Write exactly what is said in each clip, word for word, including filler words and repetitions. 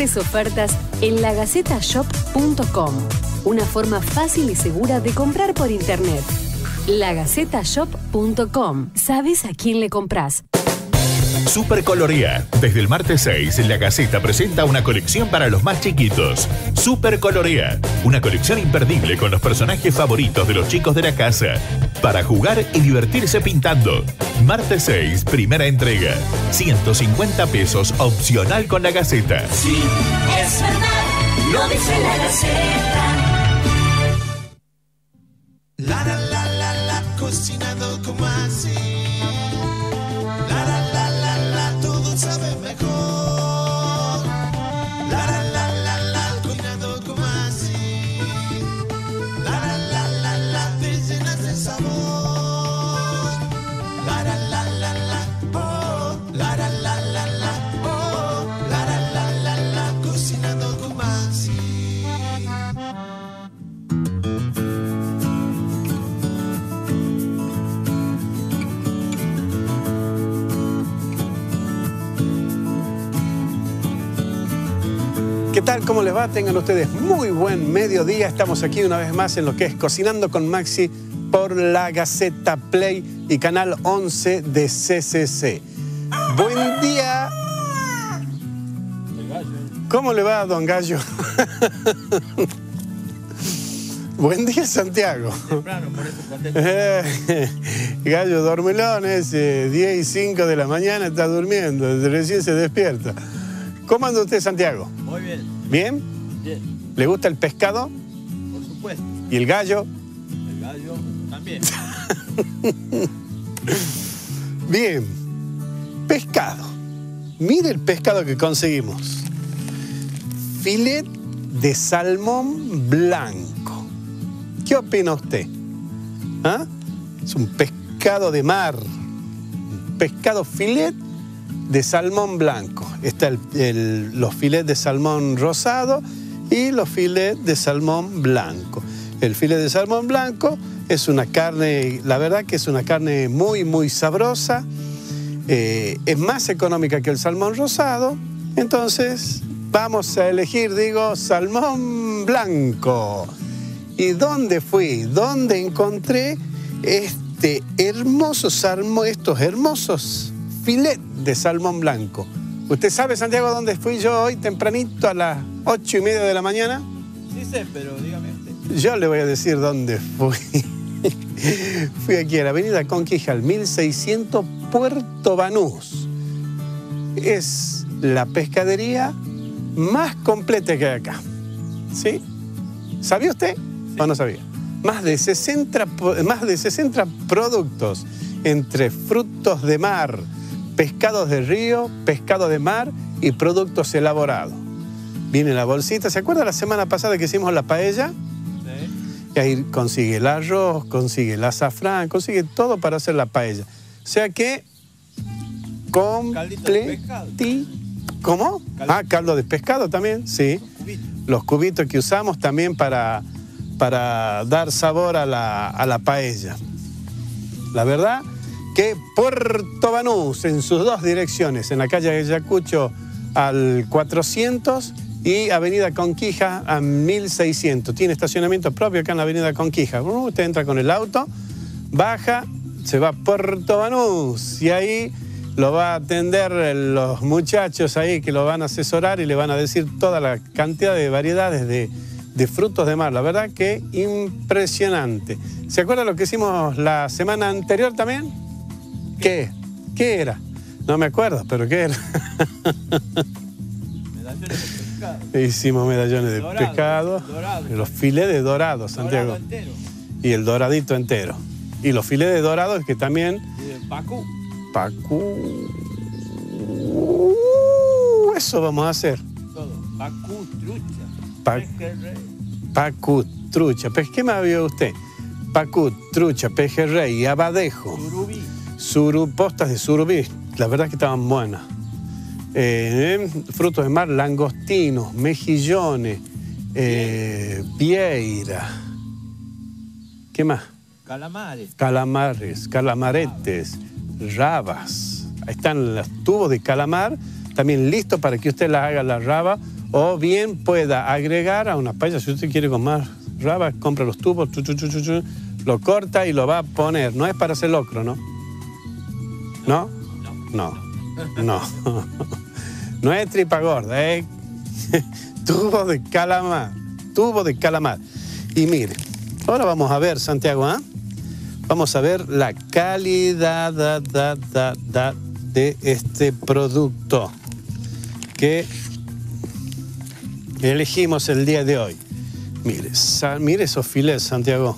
mejores ofertas en la gaceta shop punto com. Una forma fácil y segura de comprar por internet. la gaceta shop punto com. ¿Sabes a quién le compras? Supercolorea. Desde el martes seis, La Gaceta presenta una colección para los más chiquitos. Supercolorea. Una colección imperdible con los personajes favoritos de los chicos de la casa. Para jugar y divertirse pintando. Martes seis, primera entrega. ciento cincuenta pesos opcional con La Gaceta. Sí, es verdad, lo dice La Gaceta. La la la la la, cocinando como así. La la la la la, todo sabe mejor. La la la la la, cocinando como así. La la la la la, te llenas de sabor. La la la la la, oh. La la la la la, oh. La la la la la, cocinando como así. ¿Qué tal? ¿Cómo les va? Tengan ustedes muy buen mediodía. Estamos aquí una vez más en lo que es Cocinando con Maxi por La Gaceta Play y Canal once de C C C. Buen día. ¿Cómo le va, don Gallo? Buen día, Santiago. Temprano, por eso contento. Gallo dormilón, es eh, diez y cinco de la mañana, está durmiendo, recién se despierta. ¿Cómo anda usted, Santiago? Muy bien. ¿Bien? Bien. ¿Le gusta el pescado? Por supuesto. ¿Y el gallo? El gallo también. Bien. Pescado. Mire el pescado que conseguimos. Filet de salmón blanco. ¿Qué opina usted? ¿Ah? Es un pescado de mar. Un pescado filet de salmón blanco. Está el, el, los filets de salmón rosado y los filets de salmón blanco. El filet de salmón blanco es una carne, la verdad que es una carne muy, muy sabrosa. Eh, es más económica que el salmón rosado. Entonces vamos a elegir, digo, salmón blanco. ¿Y dónde fui? ¿Dónde encontré este hermoso salmón, estos hermosos filet de salmón blanco? ¿Usted sabe, Santiago, dónde fui yo hoy tempranito a las ocho y media de la mañana? Sí sé, pero dígame usted. Yo le voy a decir dónde fui. Fui aquí a la avenida Conquijal, mil seiscientos, Puerto Banús. Es la pescadería más completa que hay acá. ¿Sí? ¿Sabía usted? Sí. ¿O no sabía? Más de sesenta, más de sesenta productos entre frutos de mar, pescados de río, pescado de mar y productos elaborados. Viene la bolsita. ¿Se acuerda la semana pasada que hicimos la paella? Sí. Y ahí consigue el arroz, consigue el azafrán, consigue todo para hacer la paella. O sea que... completi... ¿Cómo? Caldo. Ah, caldo de pescado también, sí. Los cubitos. Los cubitos que usamos también para, para dar sabor a la, a la paella. La verdad que Puerto Banús, en sus dos direcciones, en la calle Ayacucho al cuatrocientos y avenida Conquija a mil seiscientos. Tiene estacionamiento propio acá en la avenida Conquija. Usted entra con el auto, baja, se va a Puerto Banús y ahí lo va a atender los muchachos ahí que lo van a asesorar y le van a decir toda la cantidad de variedades de, de frutos de mar. La verdad que impresionante. ¿Se acuerda lo que hicimos la semana anterior también? ¿Qué? ¿Qué era? No me acuerdo, pero ¿qué era? Medallones de pescado. Hicimos medallones de Dorado, pescado, dorado. los filets de dorado, Santiago. Dorado entero. Y el doradito entero. Y los filets de dorado que también... Y de Pacú. Pacú... Uh, eso vamos a hacer. Todo. Pacú, trucha. Pa- pejerrey. Pacú, trucha. Pues, ¿qué más vio usted? Pacú, trucha, pejerrey y abadejo. Surubí. Suru, postas de surubí. La verdad que estaban buenas. Eh, frutos de mar, langostinos, mejillones, eh, vieira. ¿Qué más? Calamares. Calamares, calamaretes, rabas. Ahí están los tubos de calamar, también listos para que usted la haga la raba o bien pueda agregar a una paella, si usted quiere con más rabas, compra los tubos, chu, chu, chu, chu, chu, lo corta y lo va a poner. No es para hacer locro, ¿no? ¿No? No. No. No es tripa gorda, es tubo de calamar. Tubo de calamar. Y mire, ahora vamos a ver, Santiago, ¿ah? ¿eh? Vamos a ver la calidad da, da, da, da, de este producto que elegimos el día de hoy. Mire, mire esos filets, Santiago.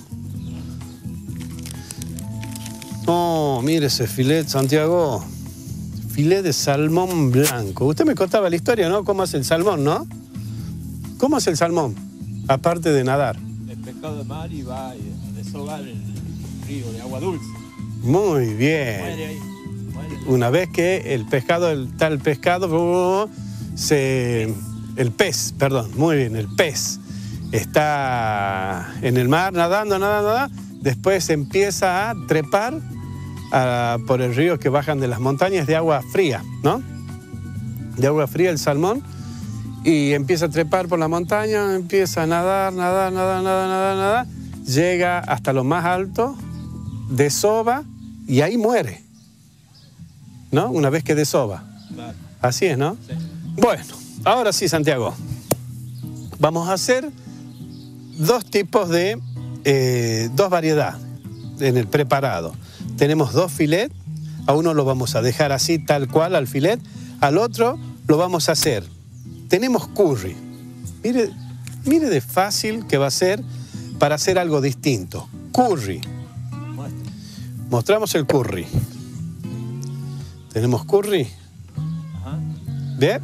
Oh, mire ese filet, Santiago. Filet de salmón blanco. Usted me contaba la historia, ¿no? ¿Cómo hace el salmón, no? ¿Cómo hace el salmón? Aparte de nadar. El pescado de mar y va a deshogar el río de agua dulce. Muy bien. Muere ahí. Muere. Una vez que el pescado, el tal pescado, se, el pez, perdón, muy bien, el pez está en el mar nadando, nadando, nadando, después empieza a trepar a, por el río que bajan de las montañas de agua fría, ¿no? De agua fría el salmón, y empieza a trepar por la montaña, empieza a nadar, nadar, nadar, nadar, nadar, nadar, llega hasta lo más alto, desova y ahí muere, ¿no? Una vez que desova. Claro. Así es, ¿no? Sí. Bueno, ahora sí, Santiago. Vamos a hacer dos tipos de, eh, dos variedades en el preparado. Tenemos dos filets, a uno lo vamos a dejar así, tal cual, al filet, al otro lo vamos a hacer. Tenemos curry. Mire, mire de fácil que va a ser para hacer algo distinto. Curry. Muestra. Mostramos el curry. Tenemos curry. Ajá. ¿Bien?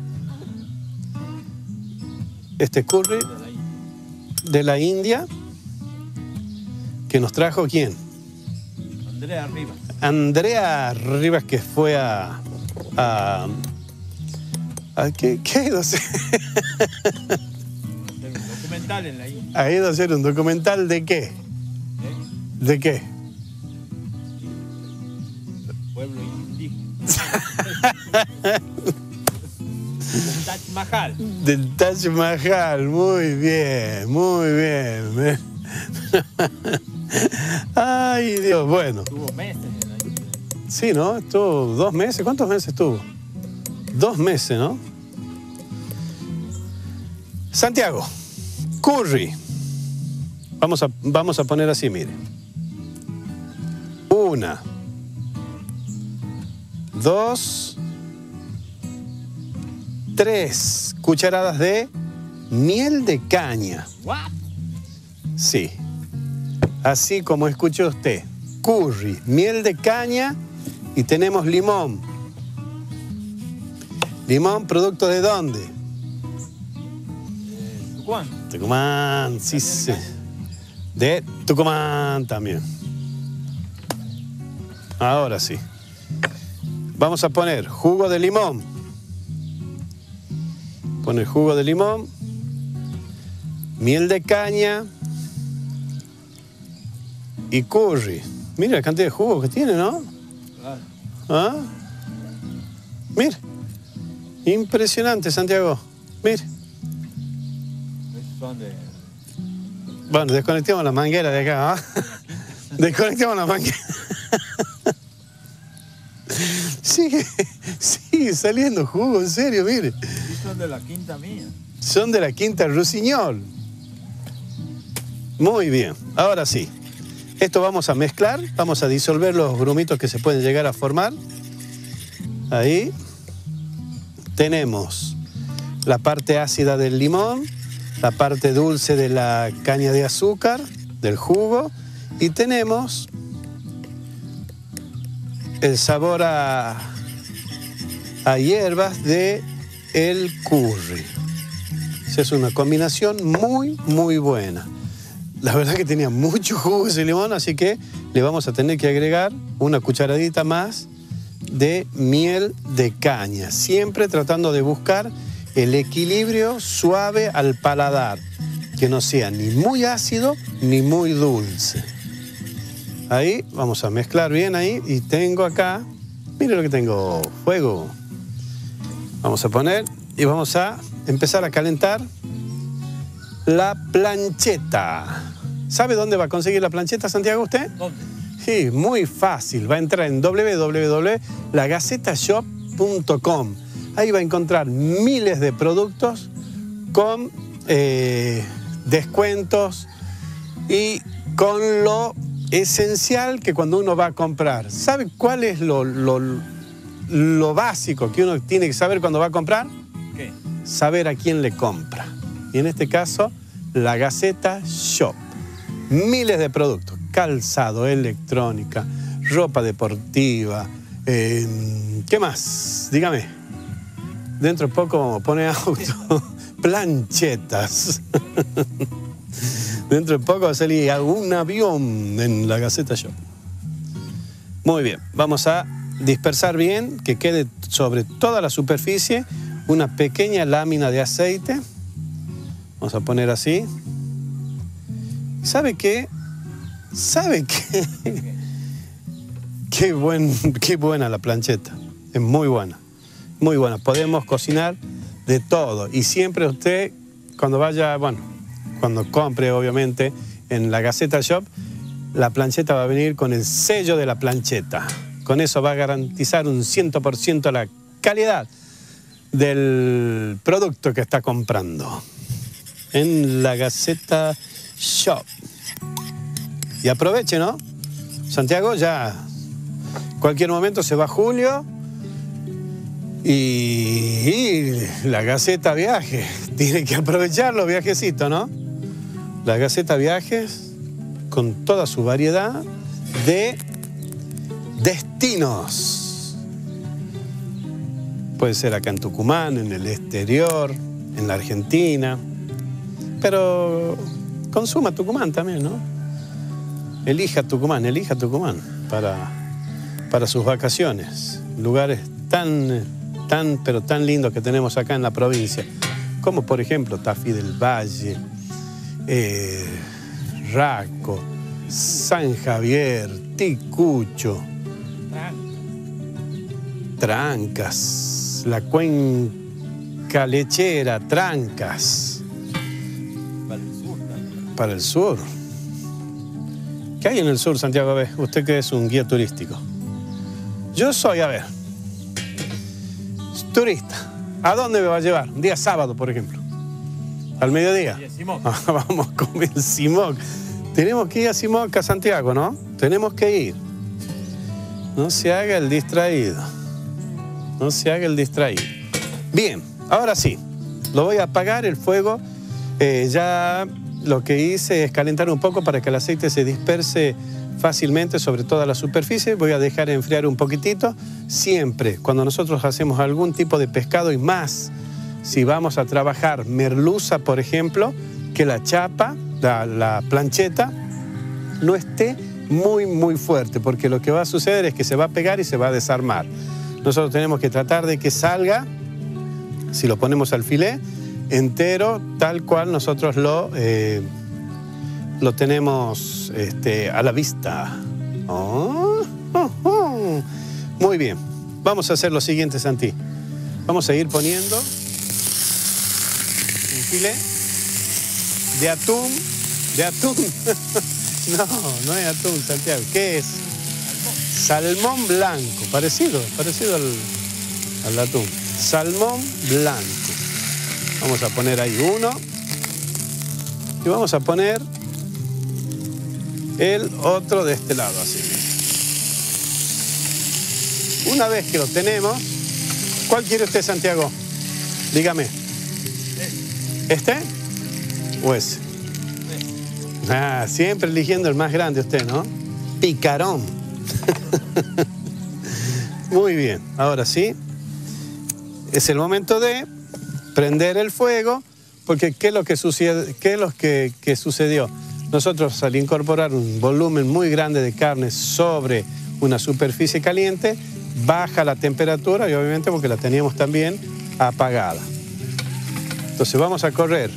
Este curry De ahí. de la India que nos trajo ¿quién? Andrea Rivas. Andrea Rivas, que fue a... a, a ¿qué, qué? No sé. Hay un documental en la India. Ha ido a hacer un documental de qué. ¿eh? ¿De qué? Pueblo indígena. El Taj Mahal. Del Taj Mahal. Muy bien, muy bien. Ay, Dios, bueno. Tuvo meses en la India. Sí, ¿no? Estuvo dos meses. ¿Cuántos meses estuvo? Dos meses, ¿no? Santiago, curry. Vamos a, vamos a poner así, mire. Una. Dos. Tres cucharadas de miel de caña. ¿What? Sí. Así como escuchó usted. Curry, miel de caña y tenemos limón. ¿Limón producto de dónde? Eh, Tucumán. Tucumán, sí, sí. De Tucumán también. Ahora sí. Vamos a poner jugo de limón. Poner jugo de limón. Miel de caña. Y curry. Mira la cantidad de jugo que tiene, ¿no? Claro. ¿Ah? Mira. Impresionante, Santiago. Mira. Esos son de... Bueno, desconectemos la manguera de acá, ¿ah? Desconectemos la manguera. Sigue, sigue saliendo jugo, en serio, mire. Sí, son de la quinta mía. Son de la quinta Rusiñol. Muy bien, ahora sí. Esto vamos a mezclar, vamos a disolver los grumitos que se pueden llegar a formar. Ahí. Tenemos la parte ácida del limón, la parte dulce de la caña de azúcar, del jugo, y tenemos el sabor a, a hierbas de el curry. Esa es una combinación muy, muy buena. La verdad que tenía mucho jugo ese limón, así que le vamos a tener que agregar una cucharadita más de miel de caña, siempre tratando de buscar el equilibrio suave al paladar, que no sea ni muy ácido ni muy dulce. Ahí vamos a mezclar bien ahí, y tengo acá, mire lo que tengo, fuego. Vamos a poner y vamos a empezar a calentar la plancheta. ¿Sabe dónde va a conseguir la plancheta, Santiago, usted? ¿Dónde? Sí, muy fácil. Va a entrar en w w w punto la gaceta shop punto com. Ahí va a encontrar miles de productos con eh, descuentos y con lo esencial que cuando uno va a comprar. ¿Sabe cuál es lo, lo, lo básico que uno tiene que saber cuando va a comprar? ¿Qué? Saber a quién le compra. Y en este caso, la Gaceta Shop. Miles de productos. Calzado, electrónica, ropa deportiva. Eh, ¿Qué más? Dígame. Dentro de poco pone auto. Planchetas. Dentro de poco va a salir un avión en la Gaceta Shop. Muy bien, vamos a dispersar bien, que quede sobre toda la superficie una pequeña lámina de aceite. Vamos a poner así. ¿Sabe qué? ¿Sabe qué? Qué, buen, qué buena la plancheta. Es muy buena, muy buena. Podemos cocinar de todo. Y siempre usted, cuando vaya, bueno, cuando compre, obviamente, en la Gaceta Shop, la plancheta va a venir con el sello de la plancheta. Con eso va a garantizar un cien por ciento la calidad del producto que está comprando en la Gaceta Shop. Y aproveche, ¿no? Santiago, ya cualquier momento se va julio y, y la Gaceta Viaje. Tiene que aprovechar los viajecitos, ¿no? La Gaceta Viajes con toda su variedad de destinos. Puede ser acá en Tucumán, en el exterior, en la Argentina. Pero consuma Tucumán también, ¿no? Elija Tucumán, elija Tucumán para, para sus vacaciones. Lugares tan, tan, pero tan lindos que tenemos acá en la provincia. Como por ejemplo Tafí del Valle, eh, Raco, San Javier, Ticucho, Trancas, la Cuenca Lechera, Trancas. Para el sur. ¿No? Para el sur. ¿Qué hay en el sur, Santiago? A ver, usted que es un guía turístico. Yo soy, a ver, turista. ¿A dónde me va a llevar? Un día sábado, por ejemplo. ¿Al mediodía? Y a Simoc. Ah, vamos a comer Simoc. Tenemos que ir a Simoc, a Santiago, ¿no? Tenemos que ir. No se haga el distraído. No se haga el distraído. Bien, ahora sí. Lo voy a apagar el fuego. Eh, ya lo que hice es calentar un poco para que el aceite se disperse fácilmente sobre toda la superficie. Voy a dejar enfriar un poquitito. Siempre, cuando nosotros hacemos algún tipo de pescado y más, si vamos a trabajar merluza, por ejemplo, que la chapa, la, la plancheta, no esté muy, muy fuerte, porque lo que va a suceder es que se va a pegar y se va a desarmar. Nosotros tenemos que tratar de que salga, si lo ponemos al filé, entero, tal cual nosotros lo, eh, lo tenemos este, a la vista. Oh, oh, oh. Muy bien. Vamos a hacer lo siguiente, Santi. Vamos a ir poniendo un filé de atún. De atún. No, no es atún, Santiago. ¿Qué es? Salmón blanco. Parecido, parecido al, al atún. Salmón blanco. Vamos a poner ahí uno. Y vamos a poner el otro de este lado, así. Una vez que lo tenemos, ¿cuál quiere usted, Santiago? Dígame. ¿Este? ¿O ese? Ah, siempre eligiendo el más grande usted, ¿no? Picarón. Muy bien, ahora sí. Es el momento de prender el fuego, porque ¿qué es lo que sucede? ¿Qué es lo que, que sucedió? Nosotros, al incorporar un volumen muy grande de carne sobre una superficie caliente, baja la temperatura y obviamente porque la teníamos también apagada. Entonces vamos a correr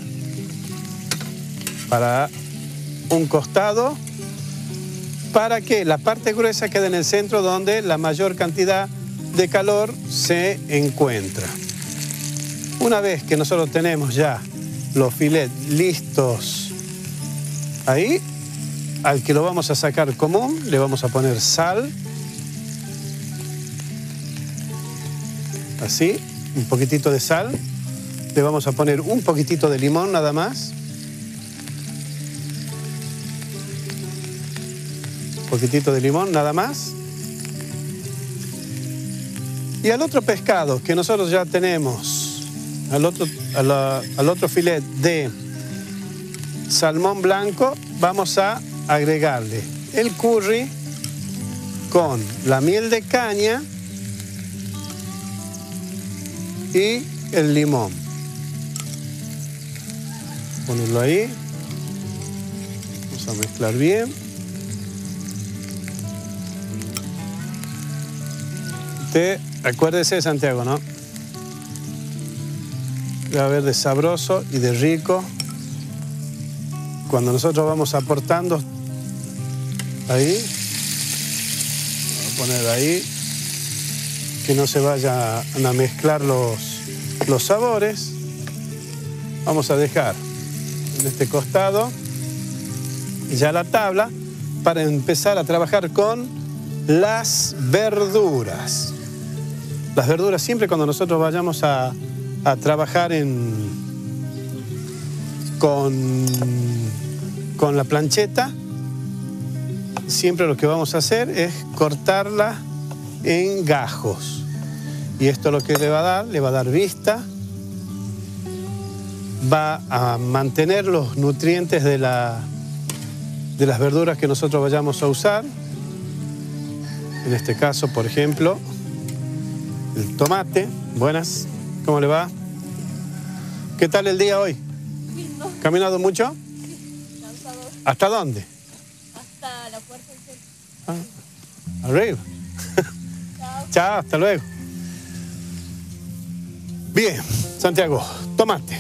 para un costado para que la parte gruesa quede en el centro donde la mayor cantidad de calor se encuentra. Una vez que nosotros tenemos ya los filets listos ahí, al que lo vamos a sacar común, le vamos a poner sal. Así, un poquitito de sal. Le vamos a poner un poquitito de limón nada más. Un poquitito de limón nada más. Y al otro pescado que nosotros ya tenemos, al otro, a la, al otro filet de salmón blanco, vamos a agregarle el curry con la miel de caña y el limón. Ponerlo ahí. Vamos a mezclar bien. Usted, acuérdese, Santiago, ¿no? Va a ver de sabroso y de rico cuando nosotros vamos aportando ahí. Vamos a poner ahí, que no se vayan a mezclar los, los sabores. Vamos a dejar en este costado ya la tabla para empezar a trabajar con las verduras. Las verduras siempre cuando nosotros vayamos a, a trabajar en, con, con la plancheta, siempre lo que vamos a hacer es cortarla en gajos. Y esto lo que le va a dar, le va a dar vista, va a mantener los nutrientes de, la, de las verduras que nosotros vayamos a usar. En este caso, por ejemplo, el tomate. Buenas, ¿cómo le va? ¿Qué tal el día hoy? Lindo. ¿Caminado mucho? Sí, cansado. ¿Hasta dónde? Hasta la puerta del centro. Ah, arriba. Chao. Chao, hasta luego. Bien, Santiago, tomate.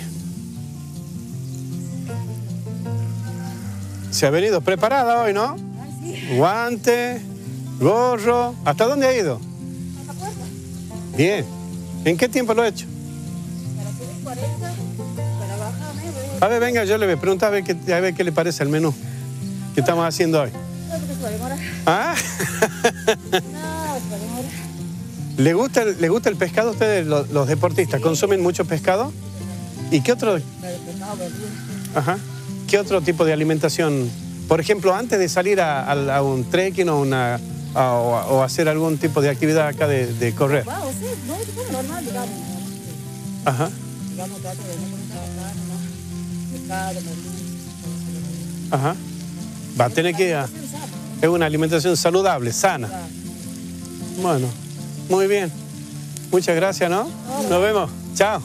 Se ha venido preparada hoy, ¿no? Ay, sí. Guante, gorro. ¿Hasta dónde ha ido? A la puerta. Bien. ¿En qué tiempo lo ha hecho? A las seis cuarenta. Para bajarme. Voy A ver, venga, yo le voy a preguntar a ver qué, a ver qué le parece el menú que estamos haciendo hoy. a... No, porque se va a demorar. ¿Ah? No, se va a demorar. ¿Le gusta, ¿Le gusta el pescado a ustedes, los, los deportistas? ¿Consumen mucho pescado? ¿Y qué otro, Pero pescado, verdura. ajá, qué otro tipo de alimentación? Por ejemplo, antes de salir a, a- a un trekking o, una, a- o, a- o hacer algún tipo de actividad acá de, de correr. Wow, sí, no, es como normal, digamos. ¿no? Ajá, Digamos, trato de no comer trabajar, ¿no? Pescado, verdura. ajá. Va a tener que... ah, es una alimentación saludable, sana. Bueno, muy bien. Muchas gracias, ¿no? Nos vemos. Chao.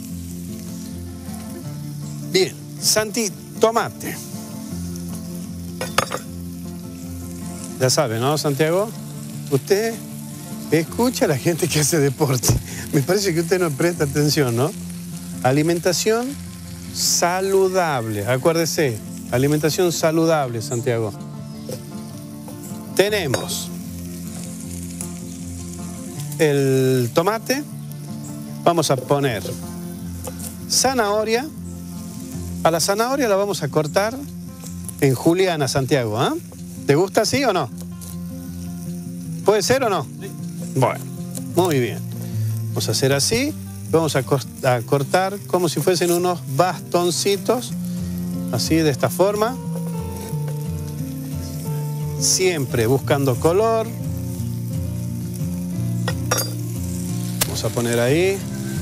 Bien, Santi, tomate. Ya sabe, ¿no, Santiago? Usted escucha a la gente que hace deporte. Me parece que usted no presta atención, ¿no? Alimentación saludable. Acuérdese, alimentación saludable, Santiago. Tenemos el tomate. Vamos a poner zanahoria. A la zanahoria la vamos a cortar en juliana, Santiago, ¿ah? ¿eh? ¿Te gusta así o no? ¿Puede ser o no? Sí. Bueno, muy bien. Vamos a hacer así. Vamos a, cort- a cortar como si fuesen unos bastoncitos. Así, de esta forma. Siempre buscando color. Vamos a poner ahí.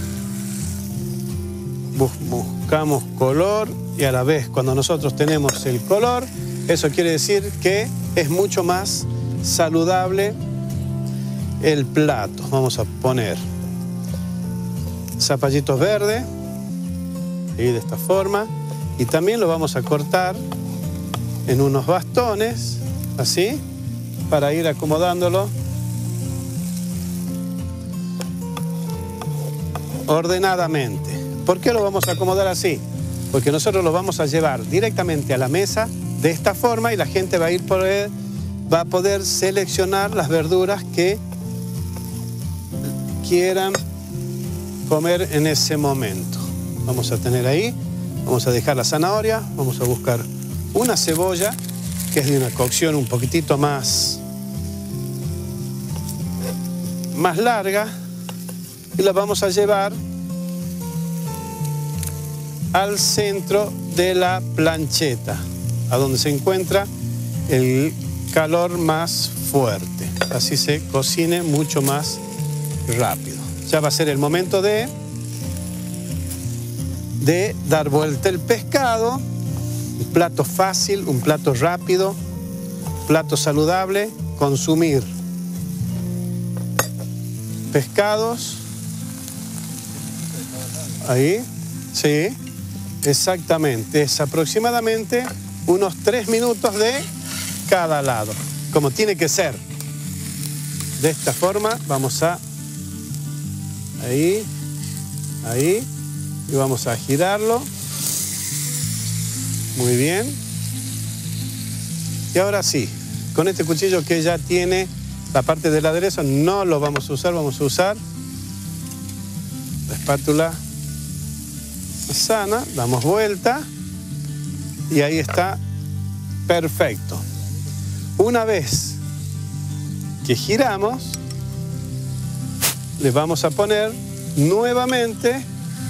Bus- buscamos color y a la vez cuando nosotros tenemos el color, eso quiere decir que es mucho más saludable el plato. Vamos a poner zapallitos verdes y de esta forma, y también lo vamos a cortar en unos bastones así para ir acomodándolo ordenadamente. ¿Por qué lo vamos a acomodar así? Porque nosotros lo vamos a llevar directamente a la mesa de esta forma y la gente va a ir por él, va a poder seleccionar las verduras que quieran comer en ese momento. Vamos a tener ahí, vamos a dejar la zanahoria, vamos a buscar una cebolla que es de una cocción un poquitito más, más larga y la vamos a llevar al centro de la plancheta, a donde se encuentra el calor más fuerte. Así se cocine mucho más rápido. Ya va a ser el momento de, de dar vuelta el pescado. Un plato fácil, un plato rápido, plato saludable, consumir pescados. Ahí, sí, exactamente. Es aproximadamente unos tres minutos de cada lado, como tiene que ser. De esta forma vamos a, ahí, ahí, y vamos a girarlo. Muy bien. Y ahora sí, con este cuchillo que ya tiene la parte del aderezo, no lo vamos a usar, vamos a usar la espátula sana, damos vuelta y ahí está perfecto. Una vez que giramos, le vamos a poner nuevamente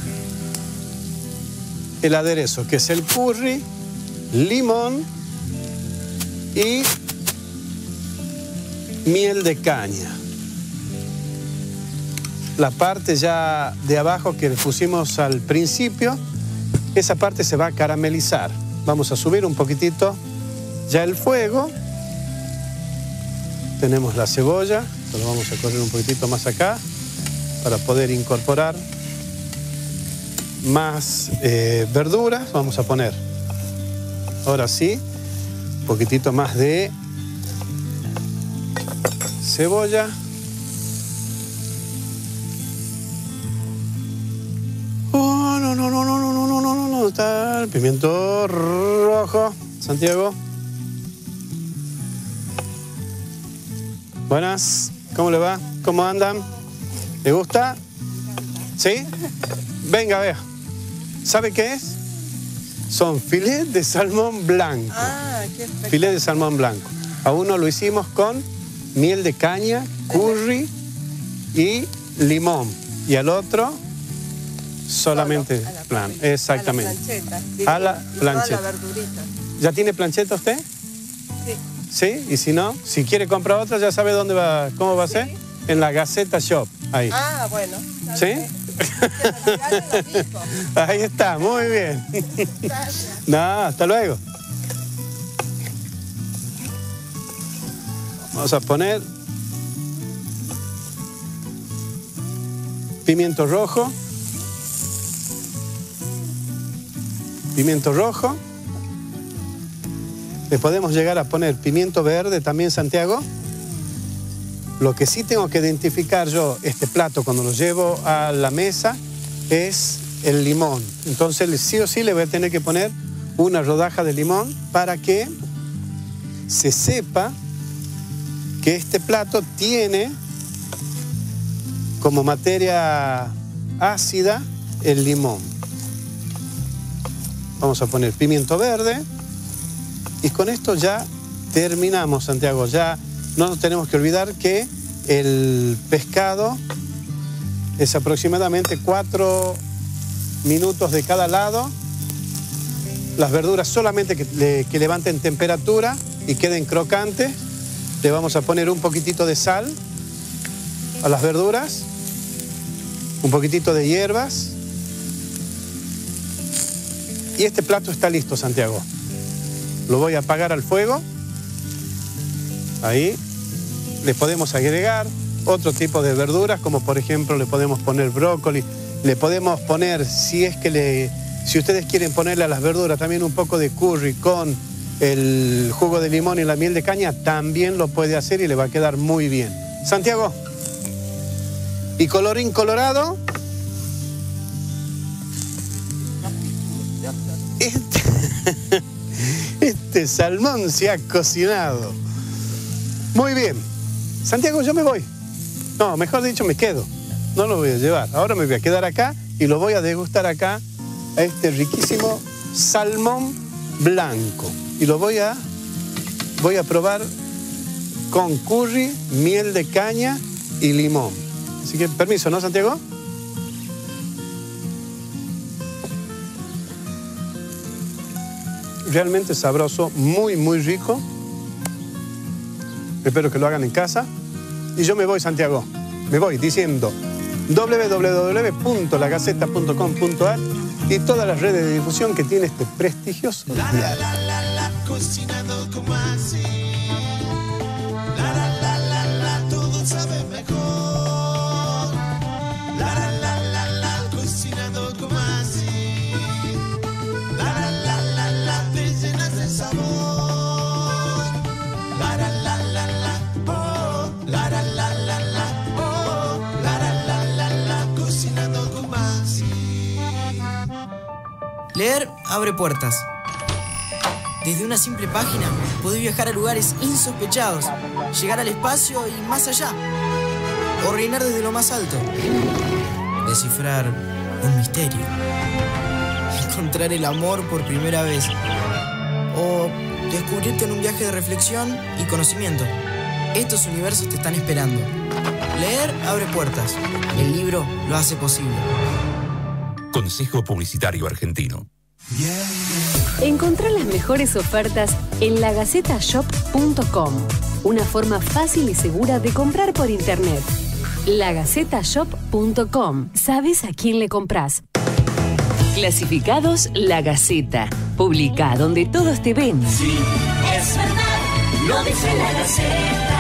el aderezo, que es el curry, limón y miel de caña. La parte ya de abajo que le pusimos al principio, esa parte se va a caramelizar. Vamos a subir un poquitito ya el fuego. Tenemos la cebolla, lo vamos a correr un poquitito más acá para poder incorporar más eh, verduras. Vamos a poner, ahora sí, un poquitito más de cebolla. Oh, no, no, no, no, no, no, no, no, no, no, está el pimiento rojo. Santiago. Buenas, ¿cómo le va? ¿Cómo andan? ¿Le gusta? ¿Sí? Venga, vea. ¿Sabe qué es? Son filet de salmón blanco. Ah, qué espectacular. Filet de salmón blanco. A uno lo hicimos con miel de caña, curry y limón. Y al otro solamente Solo, a la plan. parrilla. Exactamente. A la plancheta. A la Y plancheta. toda la verdurita. ¿Ya tiene plancheta usted? Sí. ¿Sí? Y si no, si quiere comprar otra, ya sabe dónde va, cómo va a ser. En la Gaceta Shop. Ahí. Ah, bueno. ¿Sí? ¿Sí? Ahí está, muy bien. No, hasta luego. Vamos a poner pimiento rojo. Pimiento rojo. Le podemos llegar a poner pimiento verde también, Santiago. Lo que sí tengo que identificar yo, este plato, cuando lo llevo a la mesa, es el limón. Entonces, sí o sí le voy a tener que poner una rodaja de limón para que se sepa que este plato tiene como materia ácida el limón. Vamos a poner pimiento verde y con esto ya terminamos, Santiago. Ya no nos tenemos que olvidar que el pescado es aproximadamente cuatro minutos de cada lado. Las verduras solamente que, le, que levanten temperatura y queden crocantes. Le vamos a poner un poquitito de sal a las verduras, un poquitito de hierbas. Y este plato está listo, Santiago. Lo voy a apagar al fuego. Ahí. Le podemos agregar otro tipo de verduras, como por ejemplo le podemos poner brócoli. Le podemos poner, si es que le, si ustedes quieren ponerle a las verduras también un poco de curry con el jugo de limón y la miel de caña, también lo puede hacer y le va a quedar muy bien. Santiago. Y colorín colorado. Este, este salmón se ha cocinado. Muy bien. Santiago, yo me voy. No, mejor dicho, me quedo. no lo voy a llevar. Ahora me voy a quedar acá y lo voy a degustar acá a este riquísimo salmón blanco. Y lo voy a, voy a probar con curry, miel de caña y limón. Así que permiso, ¿no, Santiago? Realmente sabroso, muy, muy rico. Espero que lo hagan en casa. Y yo me voy, Santiago. Me voy diciendo doble u doble u doble u punto la gaceta punto com punto a r y todas las redes de difusión que tiene este prestigioso diario. La, la, la, la, cocinando como así. La, la, la, la, la, todo sabe mejor. La, la, la, la, la, cocinando como así. La, la, la, la, la, te llenas de sabor. La, la, la, la, la, oh. La, la, la, la, la, oh. La, la, la, la, la, cocinando como así. Leer abre puertas. Desde una simple página podés viajar a lugares insospechados, llegar al espacio y más allá. O reinar desde lo más alto. Descifrar un misterio. Encontrar el amor por primera vez. O descubrirte en un viaje de reflexión y conocimiento. Estos universos te están esperando. Leer abre puertas. El libro lo hace posible. Consejo Publicitario Argentino. Encontrá las mejores ofertas en la gaceta shop punto com, una forma fácil y segura de comprar por internet. la gaceta shop punto com. ¿Sabes a quién le compras? Clasificados La Gaceta. Publica donde todos te ven. Sí, es verdad, lo dice la Gaceta.